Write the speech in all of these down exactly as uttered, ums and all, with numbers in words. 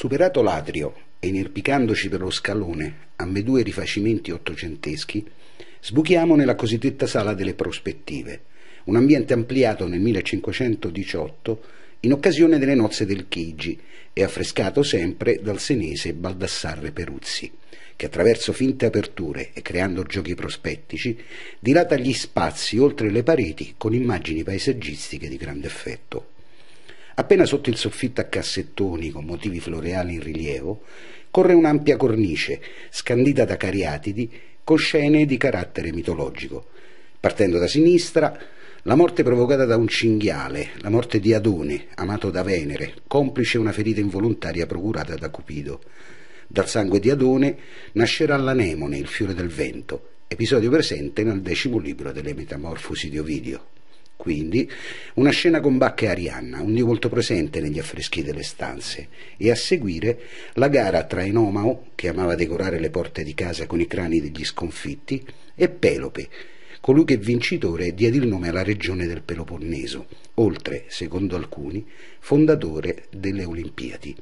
Superato l'atrio e inerpicandoci per lo scalone ambedue rifacimenti ottocenteschi, sbuchiamo nella cosiddetta sala delle prospettive, un ambiente ampliato nel millecinquecentodiciotto in occasione delle nozze del Chigi e affrescato sempre dal senese Baldassarre Peruzzi, che attraverso finte aperture e creando giochi prospettici dilata gli spazi oltre le pareti con immagini paesaggistiche di grande effetto. Appena sotto il soffitto a cassettoni con motivi floreali in rilievo corre un'ampia cornice scandita da cariatidi con scene di carattere mitologico. Partendo da sinistra, la morte provocata da un cinghiale, la morte di Adone, amato da Venere, complice una ferita involontaria procurata da Cupido. Dal sangue di Adone nascerà l'anemone, il fiore del vento, episodio presente nel decimo libro delle Metamorfosi di Ovidio. Quindi una scena con Bacca e Arianna, un dio molto presente negli affreschi delle stanze, e a seguire la gara tra Enomao, che amava decorare le porte di casa con i crani degli sconfitti, e Pelope, colui che vincitore diede il nome alla regione del Peloponneso, oltre, secondo alcuni, fondatore delle Olimpiadi.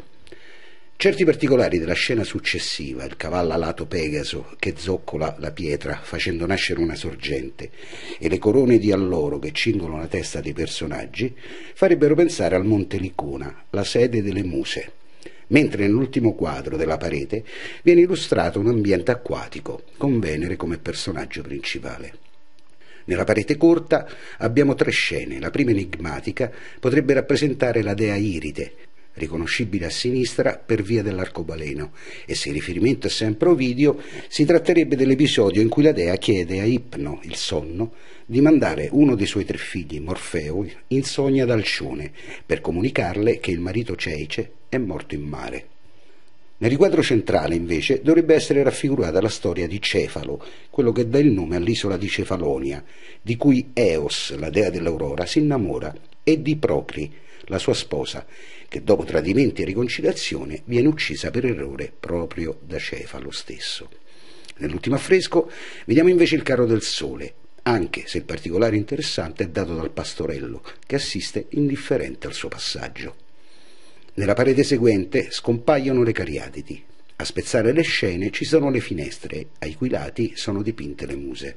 Certi particolari della scena successiva, il cavallo alato Pegaso che zoccola la pietra facendo nascere una sorgente e le corone di alloro che cingono la testa dei personaggi, farebbero pensare al Monte Licuna, la sede delle Muse, mentre nell'ultimo quadro della parete viene illustrato un ambiente acquatico, con Venere come personaggio principale. Nella parete corta abbiamo tre scene. La prima, enigmatica, potrebbe rappresentare la dea Iride, riconoscibile a sinistra per via dell'arcobaleno, e se il riferimento è sempre Ovidio, si tratterebbe dell'episodio in cui la dea chiede a Ipno, il sonno, di mandare uno dei suoi tre figli, Morfeo, in sogno ad Alcione, per comunicarle che il marito Ceice è morto in mare. Nel riquadro centrale, invece, dovrebbe essere raffigurata la storia di Cefalo, quello che dà il nome all'isola di Cefalonia, di cui Eos, la dea dell'aurora, si innamora, e di Procri, la sua sposa, che dopo tradimenti e riconciliazione viene uccisa per errore proprio da Cefalo stesso. Nell'ultimo affresco vediamo invece il carro del sole, anche se il particolare interessante è dato dal pastorello, che assiste indifferente al suo passaggio. Nella parete seguente scompaiono le cariatidi. A spezzare le scene ci sono le finestre, ai cui lati sono dipinte le muse.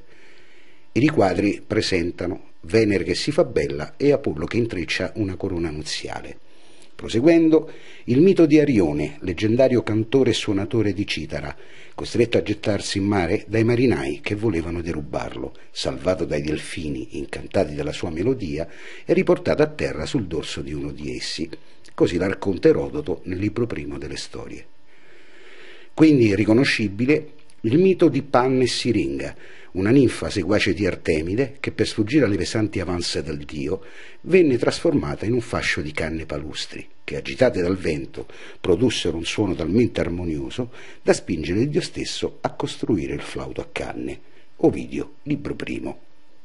I riquadri presentano Venere che si fa bella e Apollo che intreccia una corona nuziale. Proseguendo, il mito di Arione, leggendario cantore e suonatore di citara, costretto a gettarsi in mare dai marinai che volevano derubarlo, salvato dai delfini incantati dalla sua melodia e riportato a terra sul dorso di uno di essi. Così la racconta Erodoto nel libro primo delle storie. Quindi è riconoscibile il mito di Panne e Siringa, una ninfa seguace di Artemide che per sfuggire alle pesanti avanze del dio venne trasformata in un fascio di canne palustri che, agitate dal vento, produssero un suono talmente armonioso da spingere il dio stesso a costruire il flauto a canne. Ovidio, libro primo.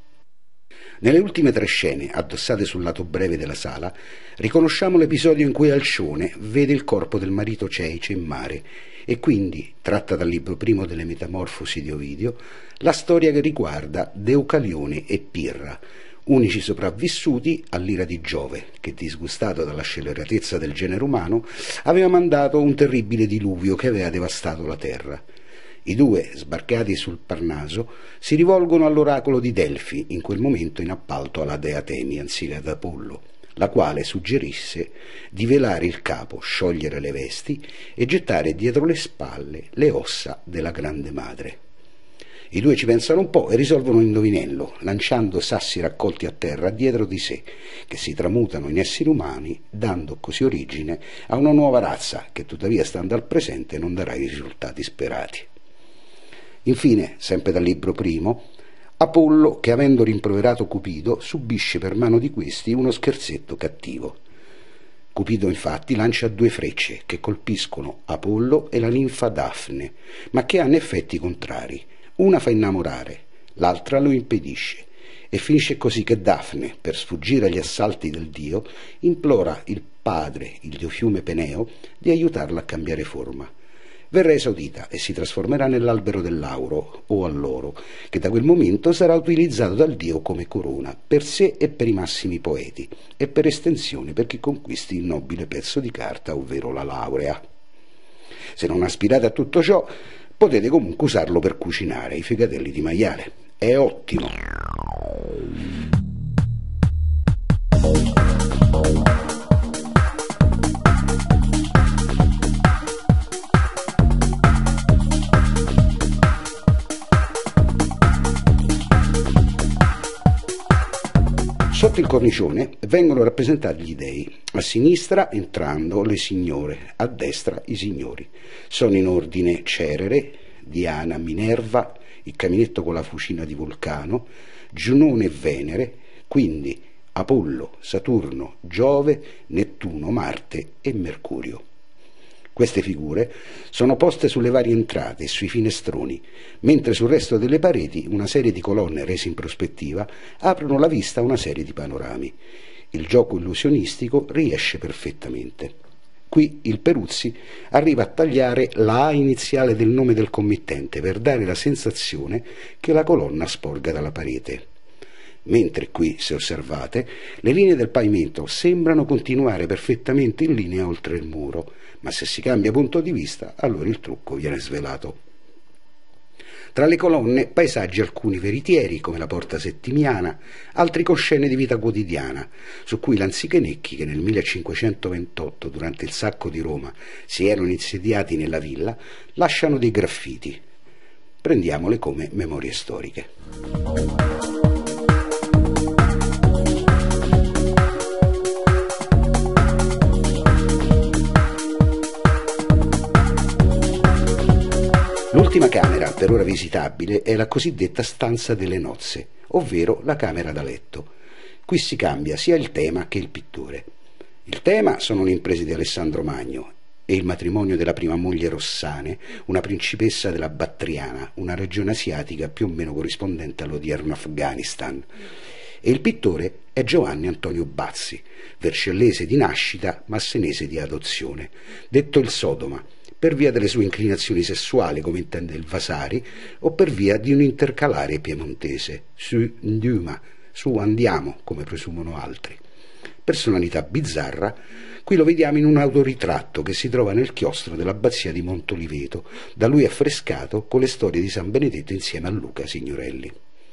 Nelle ultime tre scene, addossate sul lato breve della sala, riconosciamo l'episodio in cui Alcione vede il corpo del marito Ceice in mare e quindi, tratta dal libro primo delle Metamorfosi di Ovidio, la storia che riguarda Deucalione e Pirra, unici sopravvissuti all'ira di Giove, che, disgustato dalla scelleratezza del genere umano, aveva mandato un terribile diluvio che aveva devastato la terra. I due, sbarcati sul Parnaso, si rivolgono all'oracolo di Delfi, in quel momento in appalto alla dea Temi anziché ad Apollo, la quale suggerisse di velare il capo, sciogliere le vesti e gettare dietro le spalle le ossa della grande madre. I due ci pensano un po' e risolvono l'indovinello, lanciando sassi raccolti a terra dietro di sé, che si tramutano in esseri umani, dando così origine a una nuova razza che tuttavia, stando al presente, non darà i risultati sperati. Infine, sempre dal libro primo, Apollo, che avendo rimproverato Cupido, subisce per mano di questi uno scherzetto cattivo. Cupido infatti lancia due frecce che colpiscono Apollo e la ninfa Dafne, ma che hanno effetti contrari. Una fa innamorare, l'altra lo impedisce, e finisce così che Dafne, per sfuggire agli assalti del dio, implora il padre, il dio fiume Peneo, di aiutarla a cambiare forma. Verrà esaudita e si trasformerà nell'albero dell'Auro, o alloro, che da quel momento sarà utilizzato dal dio come corona, per sé e per i massimi poeti, e per estensione per chi conquisti il nobile pezzo di carta, ovvero la laurea. Se non aspirate a tutto ciò, potete comunque usarlo per cucinare i fegatelli di maiale. È ottimo! Sotto il cornicione vengono rappresentati gli dei, a sinistra entrando le signore, a destra i signori. Sono in ordine Cerere, Diana, Minerva, il caminetto con la fucina di Vulcano, Giunone e Venere, quindi Apollo, Saturno, Giove, Nettuno, Marte e Mercurio. Queste figure sono poste sulle varie entrate e sui finestroni, mentre sul resto delle pareti una serie di colonne rese in prospettiva aprono la vista a una serie di panorami. Il gioco illusionistico riesce perfettamente. Qui il Peruzzi arriva a tagliare la A iniziale del nome del committente per dare la sensazione che la colonna sporga dalla parete. Mentre qui, se osservate, le linee del pavimento sembrano continuare perfettamente in linea oltre il muro, ma se si cambia punto di vista, allora il trucco viene svelato. Tra le colonne paesaggi alcuni veritieri, come la Porta Settimiana, altri con scene di vita quotidiana, su cui Lanzichenecchi, che nel millecinquecentoventotto, durante il sacco di Roma, si erano insediati nella villa, lasciano dei graffiti. Prendiamole come memorie storiche. L'ultima camera, per ora visitabile, è la cosiddetta stanza delle nozze, ovvero la camera da letto. Qui si cambia sia il tema che il pittore. Il tema sono le imprese di Alessandro Magno e il matrimonio della prima moglie Rossane, una principessa della Battriana, una regione asiatica più o meno corrispondente all'odierno Afghanistan. E il pittore è Giovanni Antonio Bazzi, vercellese di nascita ma senese di adozione, detto il Sodoma, per via delle sue inclinazioni sessuali, come intende il Vasari, o per via di un intercalare piemontese, su Nduma, su andiamo, come presumono altri. Personalità bizzarra, qui lo vediamo in un autoritratto che si trova nel chiostro dell'abbazia di Montoliveto, da lui affrescato con le storie di San Benedetto insieme a Luca Signorelli.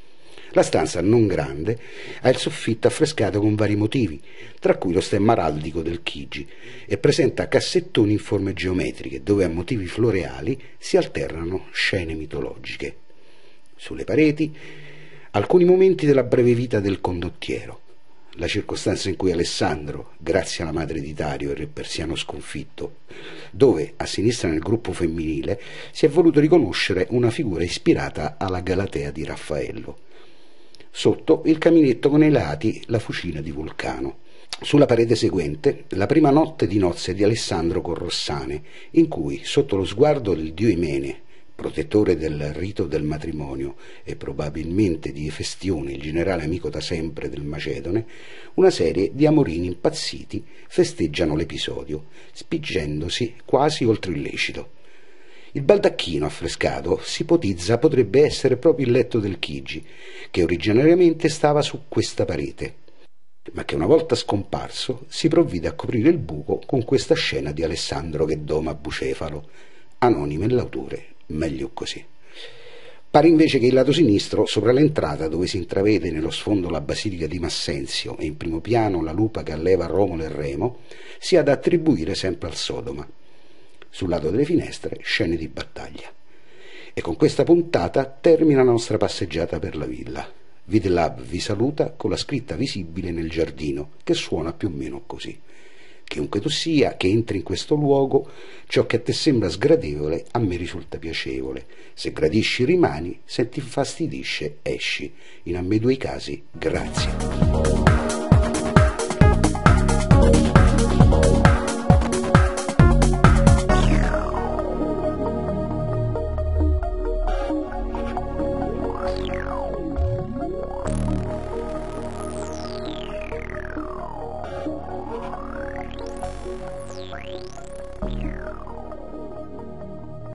La stanza, non grande, ha il soffitto affrescato con vari motivi, tra cui lo stemma araldico del Chigi, e presenta cassettoni in forme geometriche, dove a motivi floreali si alternano scene mitologiche. Sulle pareti, alcuni momenti della breve vita del condottiero, la circostanza in cui Alessandro, grazie alla madre di Dario, il re persiano sconfitto, dove, a sinistra nel gruppo femminile, si è voluto riconoscere una figura ispirata alla Galatea di Raffaello. Sotto il caminetto con ai lati la fucina di Vulcano. Sulla parete seguente la prima notte di nozze di Alessandro con Rossane, in cui, sotto lo sguardo del dio Imene, protettore del rito del matrimonio e probabilmente di Efestione, il generale amico da sempre del Macedone, una serie di amorini impazziti festeggiano l'episodio, spingendosi quasi oltre il lecito. Il baldacchino affrescato si ipotizza potrebbe essere proprio il letto del Chigi, che originariamente stava su questa parete, ma che una volta scomparso si provvide a coprire il buco con questa scena di Alessandro che doma Bucefalo. Anonime l'autore, meglio così. Pare invece che il lato sinistro, sopra l'entrata dove si intravede nello sfondo la basilica di Massenzio e in primo piano la lupa che alleva Romolo e Remo, sia da attribuire sempre al Sodoma. Sul lato delle finestre scene di battaglia. E con questa puntata termina la nostra passeggiata per la villa. Vidlab vi saluta con la scritta visibile nel giardino, che suona più o meno così: chiunque tu sia che entri in questo luogo, ciò che a te sembra sgradevole a me risulta piacevole. Se gradisci rimani, se ti infastidisce esci. In ambedue i casi grazie.